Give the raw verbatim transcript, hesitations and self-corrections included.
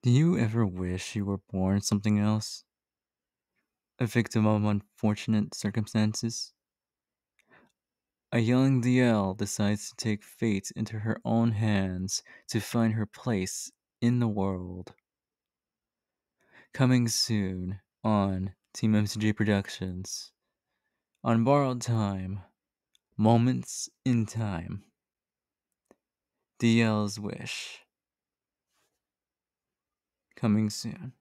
Do you ever wish you were born something else? A victim of unfortunate circumstances? A young D L decides to take fate into her own hands to find her place in the world. Coming soon on Team M C J Productions. On Borrowed Time, Moments in Time. D L's Wish. Coming soon.